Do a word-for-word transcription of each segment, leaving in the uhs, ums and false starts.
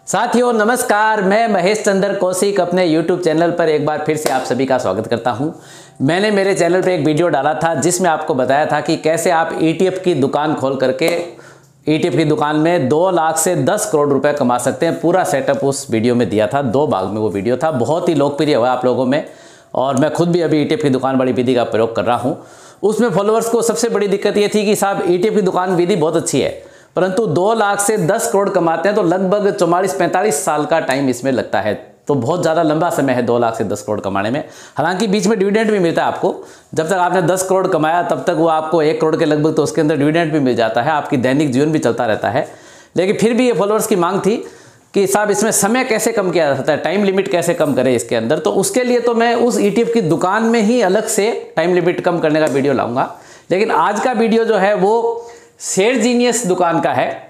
साथियों नमस्कार, मैं महेश चंद्र कौशिक अपने यूट्यूब चैनल पर एक बार फिर से आप सभी का स्वागत करता हूं। मैंने मेरे चैनल पर एक वीडियो डाला था जिसमें आपको बताया था कि कैसे आप ईटीएफ की दुकान खोल करके ईटीएफ की दुकान में दो लाख से दस करोड़ रुपए कमा सकते हैं। पूरा सेटअप उस वीडियो में दिया था, दो भाग में वो वीडियो था, बहुत ही लोकप्रिय हुआ आप लोगों में। और मैं खुद भी अभी ईटीएफ की दुकान वाली विधि का प्रयोग कर रहा हूँ। उसमें फॉलोअर्स को सबसे बड़ी दिक्कत ये थी कि साहब ईटीएफ की दुकान विधि बहुत अच्छी है, परंतु दो लाख से दस करोड़ कमाते हैं तो लगभग चौवालीस पैंतालीस साल का टाइम इसमें लगता है। तो बहुत ज़्यादा लंबा समय है दो लाख से दस करोड़ कमाने में। हालांकि बीच में डिविडेंड भी मिलता है आपको। जब तक आपने दस करोड़ कमाया तब तक वो आपको एक करोड़ के लगभग तो उसके अंदर डिविडेंड भी मिल जाता है, आपकी दैनिक जीवन भी चलता रहता है। लेकिन फिर भी ये फॉलोअर्स की मांग थी कि साहब इसमें समय कैसे कम किया जा सकता है, टाइम लिमिट कैसे कम करें इसके अंदर। तो उसके लिए तो मैं उस ईटीएफ की दुकान में ही अलग से टाइम लिमिट कम करने का वीडियो लाऊंगा। लेकिन आज का वीडियो जो है वो शेयर जीनियस दुकान का है।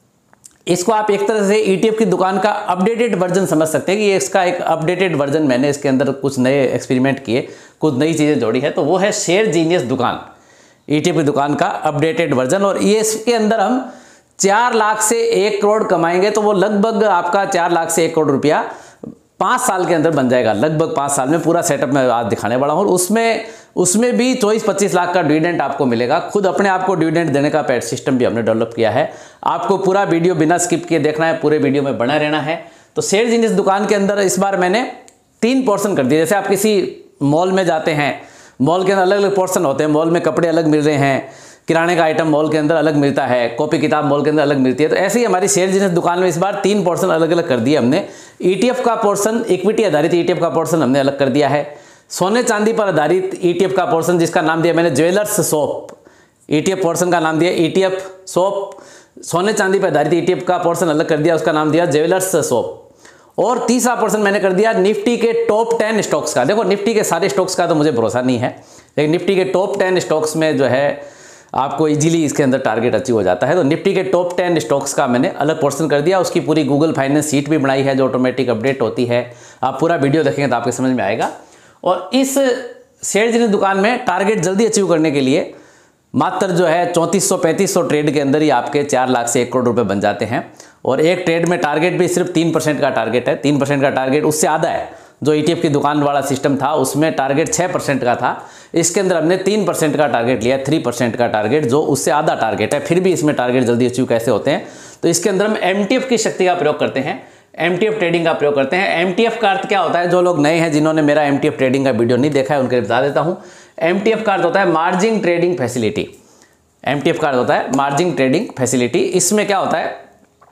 इसको आप एक तरह से ईटीएफ की दुकान का अपडेटेड वर्जन समझ सकते हैं कि ये इसका एक अपडेटेड वर्जन, मैंने इसके अंदर कुछ नए एक्सपेरिमेंट किए, कुछ नई चीज़ें जोड़ी है, तो वो है शेयर जीनियस दुकान, ईटीएफ की दुकान का अपडेटेड वर्जन। और ये इसके अंदर हम चार लाख से एक करोड़ कमाएंगे तो वो लगभग आपका चार लाख से एक करोड़ रुपया पाँच साल के अंदर बन जाएगा। लगभग पाँच साल में पूरा सेटअप मैं आज दिखाने वाला हूँ। उसमें उसमें भी चौबीस पच्चीस लाख का डिविडेंड आपको मिलेगा। खुद अपने आप को डिविडेंड देने का पैड सिस्टम भी हमने डेवलप किया है। आपको पूरा वीडियो बिना स्किप किए देखना है, पूरे वीडियो में बना रहना है। तो शेयर जीनियस दुकान के अंदर इस बार मैंने तीन पोर्शन कर दिए। जैसे आप किसी मॉल में जाते हैं, मॉल के अंदर अलग अलग पोर्शन होते हैं। मॉल में कपड़े अलग मिल रहे हैं, किराने का आइटम मॉल के अंदर अलग मिलता है, कॉपी किताब मॉल के अंदर अलग मिलती है। तो ऐसे ही हमारी शेयर जीनियस दुकान में इस बार तीन पोर्शन अलग अलग कर दिए हमने। ईटीएफ का पोर्शन, इक्विटी आधारित ईटीएफ का पोर्शन हमने अलग कर दिया है। सोने चांदी पर आधारित ईटीएफ का पोर्शन जिसका नाम दिया मैंने ज्वेलर्स शॉप, ईटीएफ पोर्शन का नाम दिया ईटीएफ शॉप। सोने चांदी पर आधारित ईटीएफ का पोर्शन अलग कर दिया, उसका नाम दिया ज्वेलर्स शॉप। और तीसरा पोर्शन मैंने कर दिया निफ्टी के टॉप टेन स्टॉक्स का। देखो निफ्टी के सारे स्टॉक्स का तो मुझे भरोसा नहीं है, लेकिन निफ्टी के टॉप टेन स्टॉक्स में जो है आपको इजीली इसके अंदर टारगेट अचीव हो जाता है। तो निफ्टी के टॉप टेन स्टॉक्स का मैंने अलग पोर्शन कर दिया। उसकी पूरी गूगल फाइनेंस सीट भी बनाई है जो ऑटोमेटिक अपडेट होती है। आप पूरा वीडियो देखेंगे तो आपके समझ में आएगा। और इस शेयर जीनियस दुकान में टारगेट जल्दी अचीव करने के लिए मात्र जो है चौंतीस सौ पैंतीस सौ ट्रेड के अंदर ही आपके चार लाख से एक करोड़ रुपए बन जाते हैं। और एक ट्रेड में टारगेट भी सिर्फ तीन परसेंट का टारगेट है। तीन परसेंट का टारगेट उससे आधा है। जो ईटीएफ की दुकान वाला सिस्टम था उसमें टारगेट छः परसेंट का था, इसके अंदर हमने तीन परसेंट का टारगेट लिया, थ्री परसेंट का टारगेट, जो उससे आधा टारगेट है। फिर भी इसमें टारगेट जल्दी अचीव कैसे होते हैं, तो इसके अंदर हम एमटीएफ की शक्ति का प्रयोग करते हैं, एमटीएफ ट्रेडिंग का प्रयोग करते हैं। एमटीएफ का अर्थ क्या होता है, जो लोग नए हैं जिन्होंने मेरा एमटीएफ ट्रेडिंग का वीडियो नहीं देखा है उनके लिए बता देता हूँ। एमटीएफ का अर्थ होता है मार्जिन ट्रेडिंग फैसिलिटी। एमटीएफ का अर्थ होता है मार्जिन ट्रेडिंग फैसिलिटी। इसमें क्या होता है,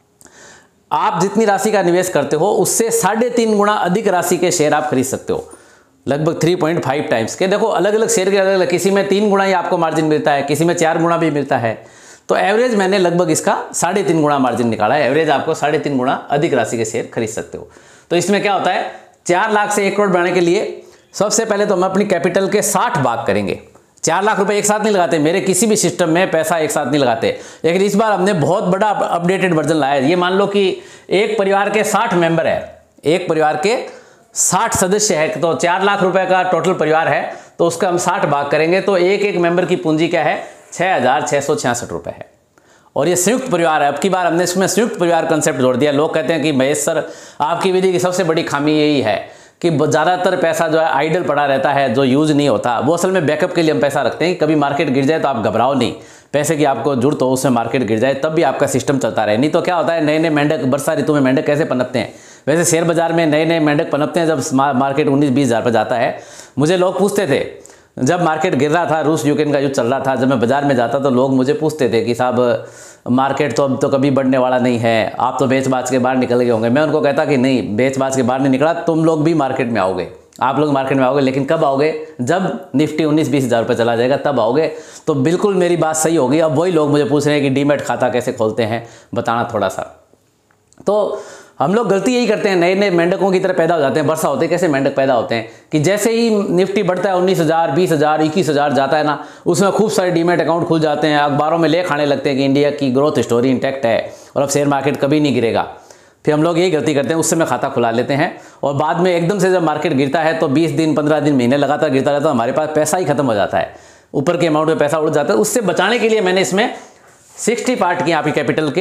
आप जितनी राशि का निवेश करते हो उससे साढ़े तीन गुना अधिक राशि के शेयर आप खरीद सकते हो, लगभग थ्री पॉइंट फाइव टाइम्स के। देखो अलग अलग शेयर के अलग अलग, किसी में तीन गुना ही आपको मार्जिन मिलता है, किसी में चार गुना भी मिलता है। तो एवरेज मैंने लगभग इसका साढ़े तीन गुना मार्जिन निकाला है। एवरेज आपको साढ़े तीन गुना अधिक राशि के शेयर खरीद सकते हो। तो इसमें क्या होता है, चार लाख से एक करोड़ बनाने के लिए सबसे पहले तो हम अपनी कैपिटल के साठ भाग करेंगे। चार लाख रुपए एक साथ नहीं लगाते, मेरे किसी भी सिस्टम में पैसा एक साथ नहीं लगाते। लेकिन इस बार हमने बहुत बड़ा अपडेटेड वर्जन लाया है। ये मान लो कि एक परिवार के साठ मेंबर है, एक परिवार के साठ सदस्य है, तो चार लाख रुपए का टोटल परिवार है, तो उसका हम साठ भाग करेंगे तो एक एक मेंबर की पूंजी क्या है, छः हज़ार छः सौ छियासठ रुपये है। और ये संयुक्त परिवार है। अब की बार हमने इसमें संयुक्त परिवार कंसेप्ट जोड़ दिया। लोग कहते हैं कि महेश सर आपकी विधि की सबसे बड़ी खामी यही है कि ज़्यादातर पैसा जो है आइडल पड़ा रहता है, जो यूज़ नहीं होता। वो असल में बैकअप के लिए हम पैसा रखते हैं कि कभी मार्केट गिर जाए तो आप घबराओ नहीं, पैसे की आपको जरूरत हो, उसमें मार्केट गिर जाए तब भी आपका सिस्टम चलता रहे। नहीं तो क्या होता है, नए नए मेंढक वर्षा ऋतु में मेंढक कैसे पनपते हैं, वैसे शेयर बाजार में नए नए मेंढक पनपते हैं जब मार्केट उन्नीस बीस हज़ार पर जाता है। मुझे लोग पूछते थे, जब मार्केट गिर रहा था, रूस यूक्रेन का युद्ध चल रहा था, जब मैं बाजार में जाता तो लोग मुझे पूछते थे कि साहब मार्केट तो अब तो कभी बढ़ने वाला नहीं है, आप तो बेच बाच के बाहर निकल गए होंगे। मैं उनको कहता कि नहीं, बेच बाच के बाहर नहीं निकला, तुम लोग भी मार्केट में आओगे, आप लोग मार्केट में आओगे, लेकिन कब आओगे, जब निफ्टी उन्नीस बीस हज़ार रुपये चला जाएगा तब आओगे। तो बिल्कुल मेरी बात सही होगी। अब वही लोग मुझे पूछ रहे हैं कि डीमैट खाता कैसे खोलते हैं, बताना थोड़ा सा। तो हम लोग गलती यही करते हैं, नए नए मेंढकों की तरह पैदा हो जाते हैं। वर्षा होते कैसे मेंढक पैदा होते हैं कि जैसे ही निफ्टी बढ़ता है उन्नीस हज़ार बीस हज़ार इक्कीस हज़ार जाता है ना, उसमें खूब सारे डीमैट अकाउंट खुल जाते हैं, अखबारों में ले खाने लगते हैं कि इंडिया की ग्रोथ स्टोरी इंटैक्ट है और अब शेयर मार्केट कभी नहीं गिरेगा। फिर हम लोग यही गलती करते हैं, उस समय खाता खुला लेते हैं और बाद में एकदम से जब मार्केट गिरता है तो बीस दिन पंद्रह दिन महीने लगातार गिरता रहता है, तो हमारे पास पैसा ही खत्म हो जाता है, ऊपर के अमाउंट में पैसा उड़ जाता है। उससे बचाने के लिए मैंने इसमें सिक्सटी पार्ट की आपकी कैपिटल के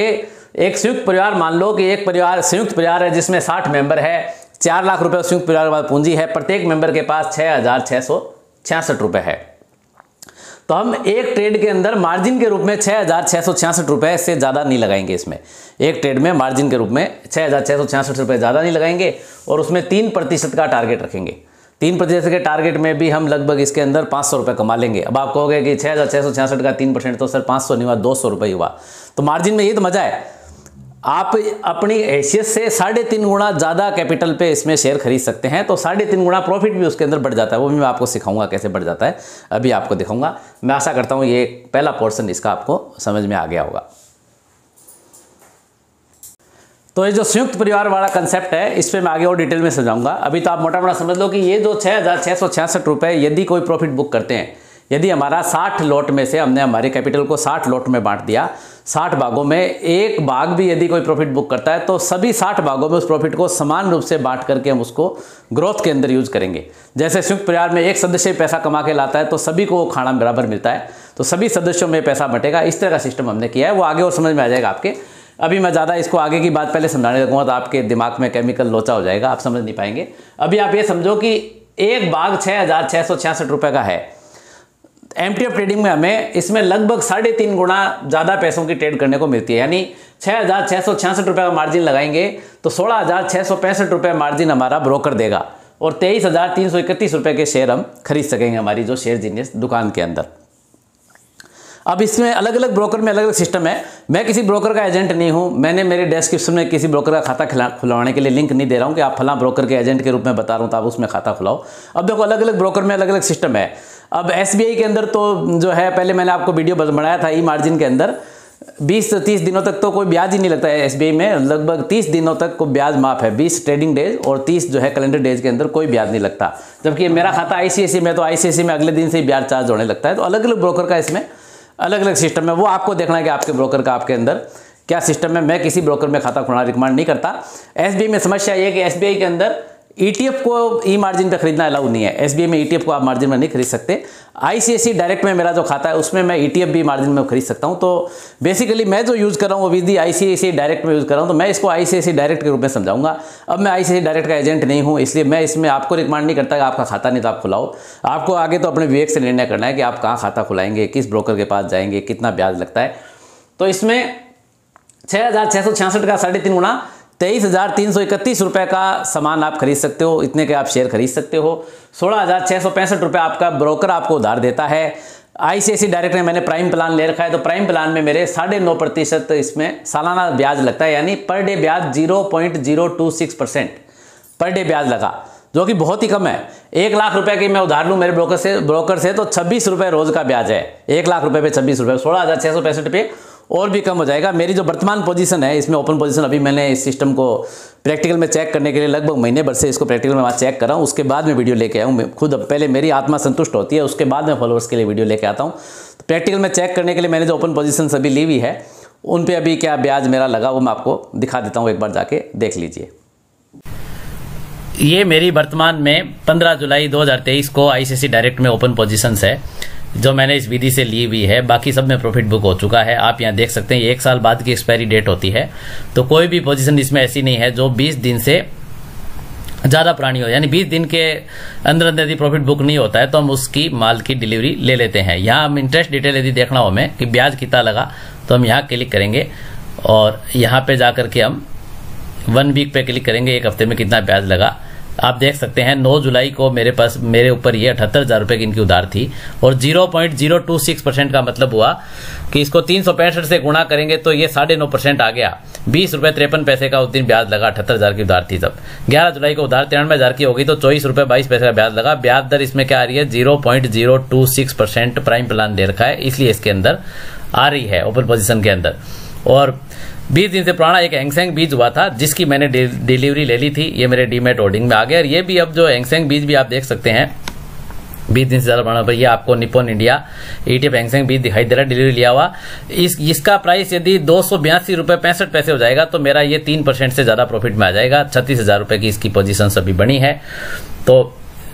एक संयुक्त परिवार मान लो कि एक परिवार संयुक्त परिवार है जिसमें साठ मेंबर है, चार लाख रुपए संयुक्त परिवार के बाद पूंजी है, प्रत्येक मेंबर के पास छः हजार छः सौ छियासठ रुपये है। तो हम एक ट्रेड के अंदर मार्जिन के रूप में छः हजार छः सौ छियासठ रुपये से ज़्यादा नहीं लगाएंगे। इसमें एक ट्रेड में मार्जिन के रूप में छः हजार छः सौ छियासठ रुपये ज़्यादा नहीं लगाएंगे और उसमें तीन प्रतिशत का टारगेट रखेंगे। तीन प्रतिशत के टारगेट में भी हम लगभग इसके अंदर पाँच सौ रुपये कमा लेंगे। अब आप कहोगे कि छः हजार छः सौ छियासठ का तीन परसेंट तो सर पाँच सौ नहीं हुआ, दो सौ रुपये हुआ। तो मार्जिन में ये तो मज़ा है, आप अपनी हैसियत से साढ़े तीन गुना ज़्यादा कैपिटल पे इसमें शेयर खरीद सकते हैं। तो साढ़े तीन गुना प्रॉफिट भी उसके अंदर बढ़ जाता है। वो भी मैं आपको सिखाऊंगा कैसे बढ़ जाता है, अभी आपको दिखाऊंगा। मैं आशा करता हूँ ये पहला पोर्शन इसका आपको समझ में आ गया होगा। तो ये जो संयुक्त परिवार वाला कंसेप्ट है इस पर मैं आगे और डिटेल में समझाऊंगा। अभी तो आप मोटा मोटा समझ लो कि ये जो छः हज़ार छः सौ छियासठ रुपये यदि कोई प्रॉफिट बुक करते हैं, यदि हमारा साठ लॉट में से हमने हमारे कैपिटल को साठ लॉट में बांट दिया, साठ भागों में एक भाग भी यदि कोई प्रॉफिट बुक करता है तो सभी साठ भागों में उस प्रॉफिट को समान रूप से बांट करके हम उसको ग्रोथ के अंदर यूज करेंगे। जैसे संयुक्त परिवार में एक सदस्य पैसा कमा के लाता है तो सभी को खाना बराबर मिलता है, तो सभी सदस्यों में पैसा बटेगा। इस तरह का सिस्टम हमने किया है, वो आगे और समझ में आ जाएगा आपके। अभी मैं ज़्यादा इसको आगे की बात पहले समझाने लगूंगा तो आपके दिमाग में केमिकल लोचा हो जाएगा, आप समझ नहीं पाएंगे। अभी आप ये समझो कि एक भाग छः हज़ार छः सौ छियासठ रुपये का है। एमटीएफ ट्रेडिंग में हमें इसमें लगभग साढ़े तीन गुना ज़्यादा पैसों की ट्रेड करने को मिलती है। यानी छः हज़ार छः सौ छियासठ रुपये का मार्जिन लगाएंगे तो सोलह हज़ार छः सौ पैंसठ रुपये मार्जिन हमारा ब्रोकर देगा और तेईस हज़ार तीन सौ इकतीस रुपये के शेयर हम खरीद सकेंगे हमारी जो शेयर जीनियस दुकान के अंदर। अब इसमें अलग अलग ब्रोकर में अलग अलग सिस्टम है। मैं किसी ब्रोकर का एजेंट नहीं हूं, मैंने मेरे डिस्क्रिप्शन में किसी ब्रोकर का खाता खुलवाने के लिए लिंक नहीं दे रहा हूं कि आप फला ब्रोकर के एजेंट के रूप में बता रहा हूं तो आप उसमें खाता खुलाओ। अब देखो अलग अलग ब्रोकर में अलग अलग सिस्टम है। अब एसबीआई के अंदर तो जो है, पहले मैंने आपको वीडियो बनाया था, ई मार्जिन के अंदर बीस से तीस दिनों तक तो कोई ब्याज ही नहीं लगता है। एसबीआई में लगभग तीस दिनों तक को ब्याज माफ है, बीस ट्रेडिंग डेज और तीस जो है कैलेंडर डेज के अंदर कोई ब्याज नहीं लगता। जबकि मेरा खाता आईसीआईसी में तो आईसीआईसी में अगले दिन से ही ब्याज चार्ज होने लगता है। तो अलग अलग ब्रोकर का इसमें अलग अलग सिस्टम है, वो आपको देखना है कि आपके ब्रोकर का आपके अंदर क्या सिस्टम है। मैं किसी ब्रोकर में खाता खुलना रिकमेंड नहीं करता। एसबीआई में समस्या ये है कि एसबीआई के अंदर ईटीएफ को ई मार्जिन पे खरीदना अलाउ नहीं है। एसबीआई में ईटीएफ को आप मार्जिन में नहीं खरीद सकते। आईसीआईसी डायरेक्ट में मेरा जो खाता है उसमें मैं ईटीएफ भी मार्जिन में खरीद सकता हूं। तो बेसिकली मैं जो यूज़ कर रहा हूं वो विधि आईसीआईसी डायरेक्ट में यूज़ कर रहा हूं, तो मैं इसको आईसीआईसी डायरेक्ट के रूप में समझाऊंगा। अब मैं आईसीआईसी डायरेक्ट का एजेंट नहीं हूं, इसलिए मैं इसमें आपको रिकमेंड नहीं करता कि आपका खाता नहीं तो आप खुलाओ। आपको आगे तो अपने विवेक से निर्णय करना है कि आप कहाँ खाता खुलाएंगे, किस ब्रोकर के पास जाएंगे, कितना ब्याज लगता है। तो इसमें छः हज़ार छः सौ छियासठ का साढ़े तीन गुना तेईस हज़ार तीन सौ इकतीस रुपये का सामान आप खरीद सकते हो, इतने के आप शेयर खरीद सकते हो। सोलह हज़ार छः सौ पैंसठ रुपये आपका ब्रोकर आपको उधार देता है। आईसीआईसी डायरेक्ट में मैंने प्राइम प्लान ले रखा है, तो प्राइम प्लान में मेरे साढ़े नौ प्रतिशत इसमें सालाना ब्याज लगता है। यानी पर डे ब्याज zero point zero two six percent per day ब्याज लगा, जो कि बहुत ही कम है। एक लाख रुपए की मैं उधार लूँ मेरे ब्रोकर से ब्रोकर से तो छब्बीस रुपये रोज का ब्याज है। एक लाख रुपए पे छब्बीस रुपये, सोलह हज़ार छः सौ पैंसठ रुपये और भी कम हो जाएगा। मेरी जो वर्तमान पोजीशन है इसमें ओपन पोजीशन, अभी मैंने इस सिस्टम को प्रैक्टिकल में चेक करने के लिए लगभग महीने भर से इसको प्रैक्टिकल में वहाँ चेक कर रहा हूँ। उसके बाद मैं वीडियो लेके आया हूँ। मैं खुद पहले मेरी आत्मा संतुष्ट होती है, उसके बाद मैं फॉलोअर्स के लिए वीडियो लेके आता हूँ। तो प्रैक्टिकल में चेक करने के लिए मैंने जो ओपन पोजीशन अभी ली हुई है उन पर अभी क्या ब्याज मेरा लगा वो मैं आपको दिखा देता हूँ, एक बार जाके देख लीजिए। ये मेरी वर्तमान में पंद्रह जुलाई दो हज़ार तेईस को आईसीआईसी डायरेक्ट में ओपन पोजीशंस है जो मैंने इस विधि से ली हुई है। बाकी सब में प्रॉफिट बुक हो चुका है। आप यहाँ देख सकते हैं एक साल बाद की एक्सपायरी डेट होती है, तो कोई भी पोजीशन इसमें ऐसी नहीं है जो बीस दिन से ज़्यादा पुरानी हो। यानी बीस दिन के अंदर अंदर यदि प्रॉफिट बुक नहीं होता है तो हम उसकी माल की डिलीवरी ले लेते हैं। यहाँ हम इंटरेस्ट डिटेल यदि देखना हो हमें कि ब्याज कितना लगा तो हम यहाँ क्लिक करेंगे और यहाँ पे जा करके हम वन वीक पे क्लिक करेंगे, एक हफ्ते में कितना ब्याज लगा। आप देख सकते हैं नौ जुलाई को मेरे पास मेरे ऊपर ये अठहत्तर हजार रुपये की इनकी उधार थी और zero point zero two six percent का मतलब हुआ कि इसको तीन सौ पैंसठ से गुणा करेंगे तो ये साढ़े नौ परसेंट आ गया। बीस रुपये तिरपन पैसे का उस दिन ब्याज लगा, अठहत्तर हजार की उधार थी तब। ग्यारह जुलाई को उधार तिरानवे हजार की होगी तो चौबीस रुपये बाईस पैसे का ब्याज लगा। ब्याज दर इसमें क्या आ रही है, zero point zero two six percent prime plan दे रखा है, इसलिए इसके अंदर आ रही है ओपन पोजिशन के अंदर। और बीस दिन से पुराना एक हैंगसेंग बीज हुआ था जिसकी मैंने डिलीवरी ले ली थी, ये मेरे डीमेट होल्डिंग में आ गया। और ये भी अब जो हैंगसेंग बीज भी आप देख सकते हैं बीस दिन से ज्यादा पुराना, पर ये आपको निप्पॉन इंडिया ईटीएफ हैंगसेंग बीज दिखाई दे रहा है डिलीवरी लिया हुआ। इस इसका प्राइस यदि दो सौ बयासी रुपये पैंसठ पैसे हो जाएगा तो मेरा ये तीन परसेंट से ज्यादा प्रॉफिट में आ जाएगा। छत्तीस हजार रुपये की इसकी पोजीशन अभी बनी है। तो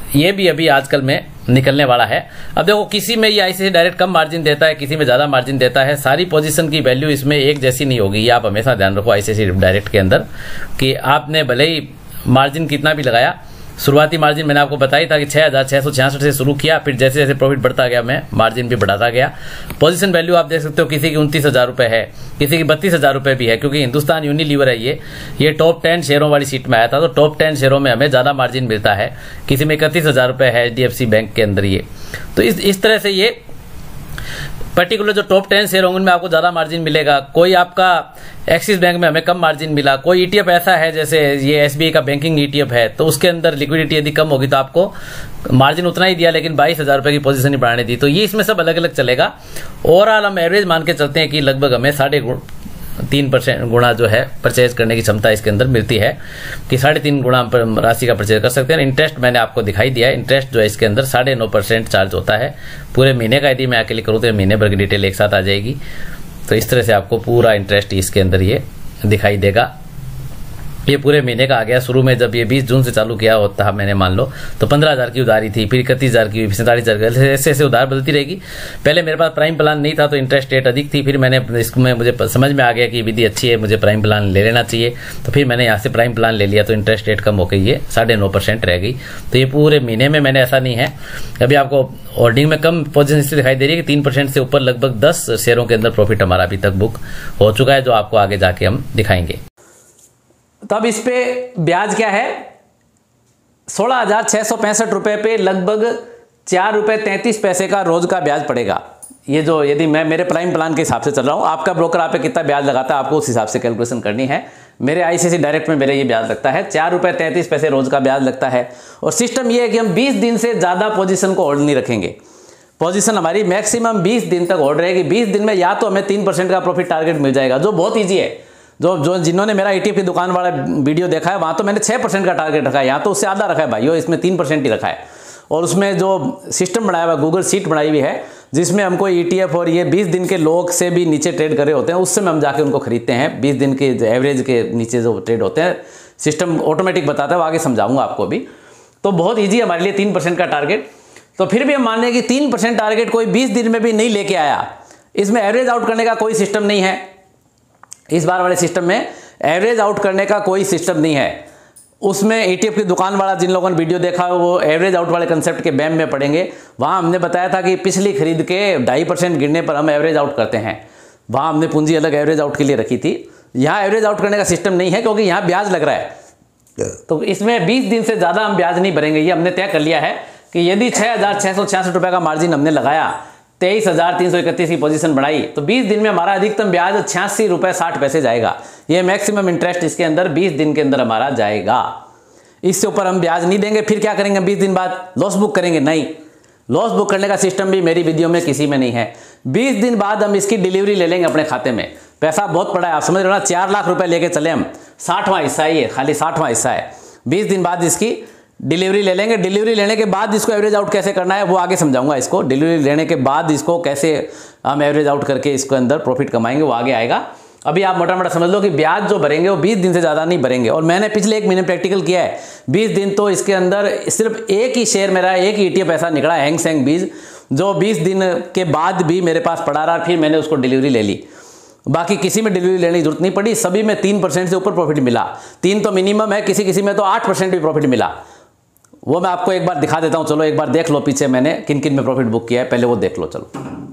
ये भी अभी आजकल में निकलने वाला है। अब देखो किसी में ये आईसीआईसीआई डायरेक्ट कम मार्जिन देता है, किसी में ज्यादा मार्जिन देता है। सारी पोजीशन की वैल्यू इसमें एक जैसी नहीं होगी, ये आप हमेशा ध्यान रखो आईसीआईसीआई डायरेक्ट के अंदर कि आपने भले ही मार्जिन कितना भी लगाया, शुरुआती मार्जिन मैंने आपको बताई था कि छह हजार छह सौ छियासठ से शुरू किया, फिर जैसे जैसे प्रॉफिट बढ़ता गया मैं मार्जिन भी बढ़ाता गया। पोजीशन वैल्यू आप देख सकते हो किसी की उनतीस हजार रुपए है, किसी की बत्तीस हजार रुपए भी है, क्योंकि हिंदुस्तान यूनिलीवर है ये ये टॉप टेन शेयरों वाली सीट में आया था, तो टॉप टेन शेयरों में हमें ज्यादा मार्जिन मिलता है। किसी में इकतीस हजार रुपए है एचडीएफसी बैंक के अंदर ये, तो इस इस तरह से ये पर्टिकुलर जो टॉप टेन शेयर होंगे उनमें आपको ज्यादा मार्जिन मिलेगा। कोई आपका एक्सिस बैंक में हमें कम मार्जिन मिला, कोई ईटीएफ ऐसा है जैसे ये एसबीआई का बैंकिंग ईटीएफ है, तो उसके अंदर लिक्विडिटी यदि कम होगी तो आपको मार्जिन उतना ही दिया लेकिन बाईस हजार रुपए की पोजीशन ही बढ़ाने दी। तो ये इसमें सब अलग अलग चलेगा। ओवरऑल हम एवरेज मान के चलते हैं कि लगभग हमें साढ़े तीन परसेंट गुणा जो है परचेज करने की क्षमता इसके अंदर मिलती है, कि साढ़े तीन गुणा राशि का परचेज कर सकते हैं। इंटरेस्ट मैंने आपको दिखाई दिया है, इंटरेस्ट जो है इसके अंदर साढ़े नौ परसेंट चार्ज होता है पूरे महीने का। यदि मैं अकेले करूँ तो महीने भर की डिटेल एक साथ आ जाएगी। तो इस तरह से आपको पूरा इंटरेस्ट इसके अंदर ये दिखाई देगा। ये पूरे महीने का आ गया। शुरू में जब ये बीस जून से चालू किया होता मैंने मान लो तो पंद्रह हजार की उधारी थी, फिर इकतीस हजार की, सैंतालीस हजार की, ऐसे ऐसे उधार बदलती रहेगी। पहले मेरे पास प्राइम प्लान नहीं था तो इंटरेस्ट रेट अधिक थी, फिर मैंने इसमें मुझे समझ में आ गया कि विधि अच्छी है, मुझे प्राइम प्लान ले लेना चाहिए, तो फिर मैंने यहाँ से प्राइम प्लान ले लिया, तो इंटरेस्ट रेट कम हो गई, ये साढ़े नौ परसेंट रह गई। तो ये पूरे महीने में मैंने ऐसा नहीं है। अभी आपको होल्डिंग में कम पोजीशन इससे दिखाई दे रही है कि तीन परसेंट से ऊपर लगभग दस शेयरों के अंदर प्रॉफिट हमारा अभी तक बुक हो चुका है, जो आपको आगे जाके हम दिखाएंगे। तो अब इस पे ब्याज क्या है, सोलह हजार छह सौ पैंसठ रुपए पे लगभग चार रुपए तैंतीस पैसे का रोज का ब्याज पड़ेगा। ये जो यदि मैं मेरे प्राइम प्लान के हिसाब से चल रहा हूं, आपका ब्रोकर आप पे कितना ब्याज लगाता है आपको उस हिसाब से कैलकुलेशन करनी है। मेरे आईसीआईसीआई डायरेक्ट में मेरे ये ब्याज लगता है चार रुपए तैंतीस पैसे रोज का ब्याज लगता है। और सिस्टम ये है कि हम बीस दिन से ज्यादा पोजीशन को होल्ड नहीं रखेंगे। पोजीशन हमारी मैक्सिमम बीस दिन तक होल्ड रहेगी। बीस दिन में या तो हमें तीन परसेंट का प्रॉफिट टारगेट मिल जाएगा, जो बहुत ईजी है। जो जो जिन्होंने मेरा ईटीएफ की दुकान वाला वीडियो देखा है वहां तो मैंने छह परसेंट का टारगेट रखा है, यहाँ तो उससे आधा रखा है भाइयों, इसमें तीन परसेंट ही रखा है। और उसमें जो सिस्टम बनाया हुआ गूगल सीट बनाई हुई है जिसमें हमको ईटीएफ और ये बीस दिन के लोग से भी नीचे ट्रेड कर रहे होते हैं, उससे में हम जाके उनको खरीदते हैं। बीस दिन के एवरेज के नीचे जो ट्रेड होते हैं सिस्टम ऑटोमेटिक बताता है, वो आगे समझाऊंगा आपको भी। तो बहुत ईजी है हमारे लिए तीन परसेंट का टारगेट। तो फिर भी हम मान लें कि तीन परसेंट टारगेट कोई बीस दिन में भी नहीं लेके आया, इसमें एवरेज आउट करने का कोई सिस्टम नहीं है। इस बार वाले सिस्टम में एवरेज आउट करने का कोई सिस्टम नहीं है। उसमें ईटीएफ की दुकान वाला जिन लोगों ने वीडियो देखा वो एवरेज आउट वाले कंसेप्ट के बैम में पढ़ेंगे। वहां हमने बताया था कि पिछली खरीद के ढाई परसेंट गिरने पर हम एवरेज आउट करते हैं, वहां हमने पूंजी अलग एवरेज आउट के लिए रखी थी। यहाँ एवरेज आउट करने का सिस्टम नहीं है क्योंकि यहाँ ब्याज लग रहा है। तो इसमें बीस दिन से ज़्यादा हम ब्याज नहीं भरेंगे। ये हमने तय कर लिया है कि यदि छः हज़ार छः सौ छियासठ रुपये का मार्जिन हमने लगाया, तेईस हजार तीन सौ इकतीस की पोजीशन बढ़ाई, तो बीस दिन में हमारा अधिकतम ब्याज छियासी रुपए साठ पैसे जाएगा। ये मैक्सिमम इंटरेस्ट इसके अंदर बीस दिन के अंदर हमारा जाएगा। इससे ऊपर हम ब्याज नहीं देंगे। फिर क्या करेंगे, बीस दिन बाद लॉस बुक करेंगे? नहीं, लॉस बुक करने का सिस्टम भी मेरी वीडियो में किसी में नहीं है। बीस दिन बाद हम इसकी डिलीवरी ले लेंगे अपने खाते में। पैसा बहुत पड़ा है, आप समझ रहे हो ना, चार लाख रुपए लेके चले हम, साठवां हिस्सा है ये, खाली साठवां हिस्सा है। बीस दिन बाद इसकी डिलीवरी ले लेंगे। डिलीवरी लेने के बाद इसको एवरेज आउट कैसे करना है वो आगे समझाऊंगा। इसको डिलीवरी लेने के बाद इसको कैसे हम एवरेज आउट करके इसके अंदर प्रॉफिट कमाएंगे वो आगे आएगा। अभी आप मोटा मोटा समझ लो कि ब्याज जो भरेंगे वो बीस दिन से ज़्यादा नहीं भरेंगे। और मैंने पिछले एक महीने प्रैक्टिकल किया है, बीस दिन तो इसके अंदर सिर्फ एक ही शेयर मेरा, एक ही ईटीएफ ऐसा निकला हैंग सेंग बीज, जो बीस दिन के बाद भी मेरे पास पड़ा रहा, फिर मैंने उसको डिलीवरी ले ली। बाकी किसी में डिलीवरी लेने की जरूरत नहीं पड़ी। सभी में तीन परसेंट से ऊपर प्रॉफिट मिला। तीन तो मिनिमम है, किसी किसी में तो आठ परसेंट भी प्रॉफिट मिला। वो मैं आपको एक बार दिखा देता हूं। चलो एक बार देख लो पीछे मैंने किन किन में प्रॉफिट बुक किया है, पहले वो देख लो। चलो,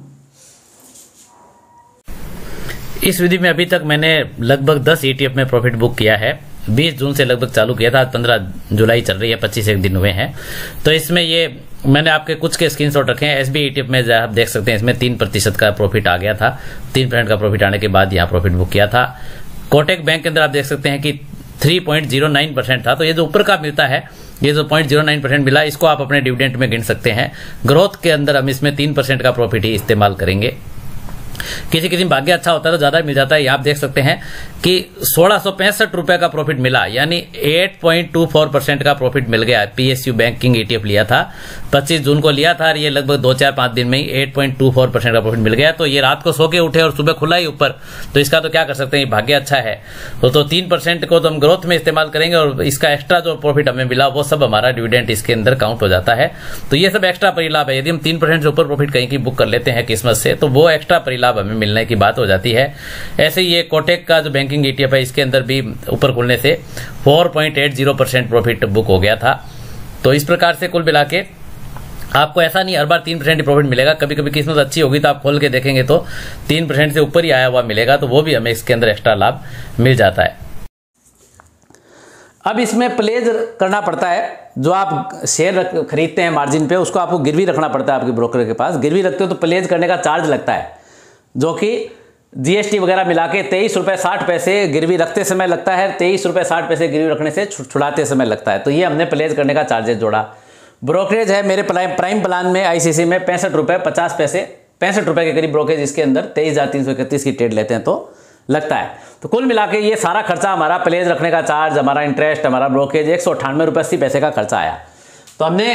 इस विधि में अभी तक मैंने लगभग दस ईटीएफ में प्रॉफिट बुक किया है। बीस जून से लगभग चालू किया था, आज पंद्रह जुलाई चल रही है, पच्चीस एक दिन हुए हैं। तो इसमें ये मैंने आपके कुछ के स्क्रीनशॉट रखे हैं। एसबीआई ईटीएफ में आप देख सकते हैं इसमें तीन प्रतिशत का प्रॉफिट आ गया था। तीन परसेंट का प्रॉफिट आने के बाद यहाँ प्रॉफिट बुक किया था। कोटक बैंक के अंदर आप देख सकते हैं कि three point zero nine percent था। तो ये जो ऊपर का मिलता है, ये जो पॉइंट जीरो नाइन परसेंट मिला, इसको आप अपने डिविडेंड में गिन सकते हैं। ग्रोथ के अंदर हम इसमें तीन परसेंट का प्रॉफिट ही इस्तेमाल करेंगे। किसी किसी में भाग्य अच्छा होता है तो ज्यादा मिल जाता है। आप देख सकते हैं कि सोलह सौ पैंसठ रुपए का प्रॉफिट मिला, यानी आठ पॉइंट दो चार परसेंट का प्रॉफिट मिल गया। पीएसयू बैंकिंग ईटीएफ लिया था, पच्चीस जून को लिया था और ये लगभग दो चार पांच दिन में ही आठ पॉइंट दो चार परसेंट का प्रॉफिट मिल गया। तो ये रात को सो के उठे और सुबह खुला ही ऊपर, तो इसका तो क्या कर सकते हैं, भाग्य अच्छा है। तो, तो तीन परसेंट को तो हम ग्रोथ में इस्तेमाल करेंगे और इसका एक्स्ट्रा जो प्रॉफिट हमें मिला वो सब हमारा डिविडेंड इसके अंदर काउंट हो जाता है। तो ये सब एक्स्ट्रा परिलाभ है। यदि हम तीन परसेंट से ऊपर प्रॉफिट कहीं की बुक कर लेते हैं किस्मत से, तो वो एक्स्ट्रा परिलाभ हमें मिलने की बात हो जाती है। ऐसे ही ये कोटेक का जो बैंकिंग ईटीएफ है, इसके अंदर भी ऊपर खुलने से चार पॉइंट आठ शून्य परसेंट प्रॉफिट बुक हो गया था। तो इस प्रकार से कुल मिला के आपको ऐसा नहीं हर बार तीन परसेंट प्रॉफिट मिलेगा, कभी कभी किस्मत अच्छी होगी तो आप खोल के देखेंगे तो तीन परसेंट से ऊपर ही आया हुआ मिलेगा, तो वो भी हमें इसके अंदर एक्स्ट्रा लाभ मिल जाता है। अब इसमें प्लेज करना पड़ता है, जो आप शेयर खरीदते हैं मार्जिन पे, उसको आपको गिरवी रखना पड़ता है आपके ब्रोकर के पास। गिरवी रखते हो तो प्लेज करने का चार्ज लगता है, जो कि जीएसटी वगैरह मिला के तेईस रुपये साठ पैसे गिरवी रखते समय लगता है, तेईस रुपये साठ पैसे गिरवी रखने से छुड़ाते समय लगता है। तो ये हमने प्लेज करने का चार्जेस जोड़ा। ब्रोकरेज है मेरे प्राइम प्लान में आईसीसी में पैंसठ रुपये पचास पैसे पैंसठ रुपये के करीब ब्रोकरेज इसके अंदर तेईस हज़ार तीन सौ इकतीस की ट्रेड लेते हैं तो लगता है। तो कुल मिला के ये सारा खर्चा हमारा प्लेज रखने का चार्ज, हमारा इंटरेस्ट, हमारा ब्रोकरेज एक सौ अट्ठानवे रुपये अस्सी पैसे का खर्चा आया। तो हमने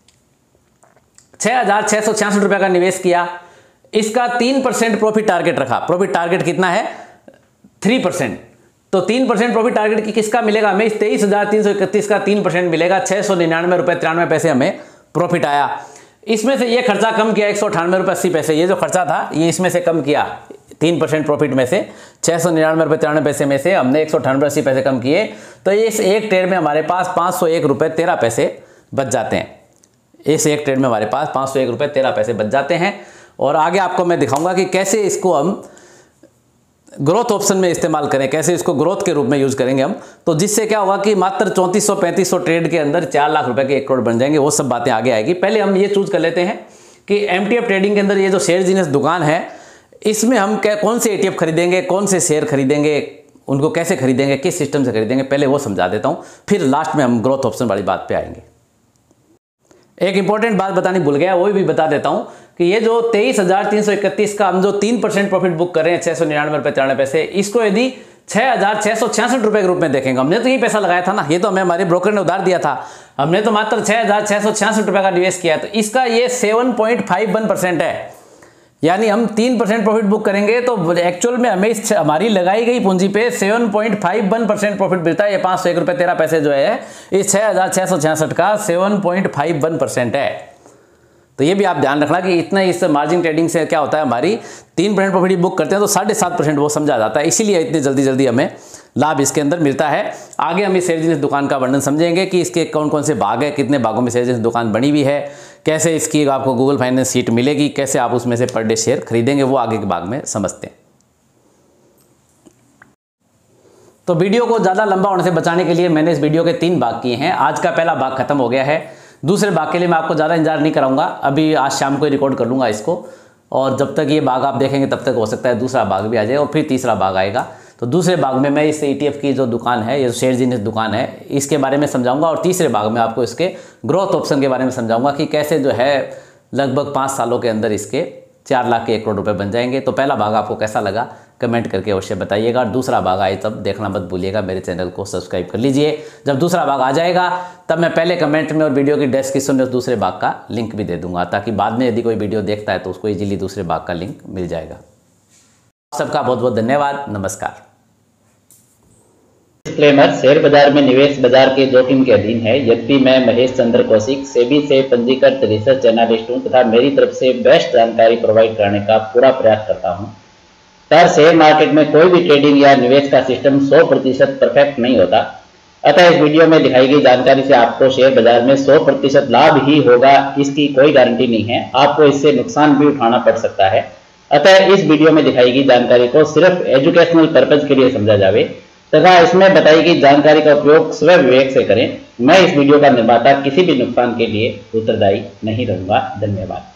छः हज़ार छः सौ छियासठ रुपये का निवेश किया। इसका तीन परसेंट प्रॉफिट टारगेट रखा। प्रॉफिट टारगेट कितना है, थ्री परसेंट। तो तीन परसेंट प्रॉफिट टारगेट की किसका मिलेगा हमें, इस तेईस हजार तीन सौ इकतीस का तीन परसेंट मिलेगा, छः सौ निन्यानवे रुपये तिरानवे पैसे हमें प्रॉफिट आया। इसमें से ये खर्चा कम किया एक सौ अठानवे रुपये अस्सी पैसे, ये जो खर्चा था ये इसमें से कम किया। तीन परसेंट प्रॉफिट में से छः सौ निन्यानवे रुपये तिरानवे पैसे में से हमने एक सौ अठानवे अस्सी पैसे कम किए, तो इस एक ट्रेड में हमारे पास पाँच सौ एक रुपये तेरह पैसे बच जाते हैं। इस एक ट्रेड में हमारे पास पाँच सौ एक रुपये तेरह पैसे बच जाते हैं। और आगे आपको मैं दिखाऊंगा कि कैसे इसको हम ग्रोथ ऑप्शन में इस्तेमाल करें, कैसे इसको ग्रोथ के रूप में यूज करेंगे हम। तो जिससे क्या होगा कि मात्र चौंतीस सौ पैंतीस सौ ट्रेड के अंदर चार लाख रुपए के एक करोड़ बन जाएंगे। वो सब बातें आगे आएगी। पहले हम ये चूज कर लेते हैं कि एमटीएफ ट्रेडिंग के अंदर ये जो शेयर जीनियस दुकान है, इसमें हम क्या कौन से एटीएफ खरीदेंगे, कौन से शेयर खरीदेंगे, उनको कैसे खरीदेंगे, किस सिस्टम से खरीदेंगे, पहले वो समझा देता हूँ, फिर लास्ट में हम ग्रोथ ऑप्शन वाली बात पे आएंगे। एक इंपॉर्टेंट बात बतानी भूल गया, वो भी बता देता हूँ कि ये जो तेईस हजार तीन सौ इकतीस का हम जो तीन परसेंट प्रॉफिट बुक कर रहे हैं, छः सौ निन्यानवे रुपये तिरानवे पैसे, इसको यदि छः हजार छः सौ छियासठ रुपये के रूप में देखेंगे, हमने तो यही पैसा लगाया था ना, ये तो हमें हमारे ब्रोकर ने उधार दिया था, हमने तो मात्र छः हजार छः सौ छियासठ रुपये का निवेश किया है, तो इसका ये seven point five one percent है। यानी हम तीन परसेंट प्रॉफिट बुक करेंगे तो एक्चुअल में हमें इस हमारी लगाई गई पूंजी पे seven point five one percent profit मिलता है। ये पाँच सौ एक रुपये तेरह पैसे जो है इस छः हजार छः सौ छियासठ का seven point five one percent है। तो ये भी आप ध्यान रखना कि इतना इस मार्जिन ट्रेडिंग से क्या होता है, हमारी तीन परसेंट प्रॉफिट बुक करते हैं तो साढ़े सात परसेंट वो समझा जाता है, इसीलिए इतनी जल्दी जल्दी हमें लाभ इसके अंदर मिलता है। आगे हम इस शेयर जीनियस दुकान का वर्णन समझेंगे कि इसके कौन कौन से भाग है, कितने भागों में शेयर जीनियस दुकान बनी हुई है, कैसे इसकी आपको गूगल फाइनेंस सीट मिलेगी, कैसे आप उसमें से पर डे शेयर खरीदेंगे, वो आगे के भाग में समझते हैं। तो वीडियो को ज़्यादा लंबा होने से बचाने के लिए मैंने इस वीडियो के तीन भाग किए हैं। आज का पहला भाग खत्म हो गया है, दूसरे भाग के लिए मैं आपको ज़्यादा इंतजार नहीं कराऊंगा, अभी आज शाम को ही रिकॉर्ड कर लूँगा इसको, और जब तक ये भाग आप देखेंगे तब तक हो सकता है दूसरा भाग भी आ जाए और फिर तीसरा भाग आएगा। तो दूसरे भाग में मैं इस ईटीएफ की जो दुकान है, ये जो शेयर जीनियस दुकान है, इसके बारे में समझाऊंगा, और तीसरे भाग में आपको इसके ग्रोथ ऑप्शन के बारे में समझाऊंगा कि कैसे जो है लगभग पाँच सालों के अंदर इसके चार लाख के एक करोड़ रुपए बन जाएंगे। तो पहला भाग आपको कैसा लगा कमेंट करके अवश्य बताइएगा, और दूसरा भाग आए तब देखना मत भूलिएगा, मेरे चैनल को सब्सक्राइब कर लीजिए। जब दूसरा भाग आ जाएगा तब मैं पहले कमेंट में और वीडियो की डिस्क्रिप्शन में उस दूसरे भाग का लिंक भी दे दूंगा, ताकि बाद में यदि कोई वीडियो देखता है तो उसको इजीली दूसरे भाग का लिंक मिल जाएगा। सबका बहुत बहुत धन्यवाद, नमस्कार। डिस्क्लेमर, शेयर बाजार में निवेश बाजार के जोखिम के अधीन है। यद्यपि मैं महेश चंद्र कौशिक सेबी से पंजीकृत रिसर्च एनालिस्ट हूं तथा मेरी तरफ से बेस्ट जानकारी प्रोवाइड करने का पूरा प्रयास करता हूं। पर शेयर मार्केट में कोई भी ट्रेडिंग या निवेश का सिस्टम सौ प्रतिशत परफेक्ट नहीं होता, अतः इस वीडियो में दिखाई गई जानकारी से आपको शेयर बाजार में सौ प्रतिशत लाभ ही होगा इसकी कोई गारंटी नहीं है, आपको इससे नुकसान भी उठाना पड़ सकता है। अतः इस वीडियो में दिखाई गई जानकारी को सिर्फ एजुकेशनल पर्पज के लिए समझा जावे तथा इसमें बताई गई जानकारी का उपयोग स्व विवेक से करें। मैं इस वीडियो का निर्माता किसी भी नुकसान के लिए उत्तरदायी नहीं रहूंगा। धन्यवाद।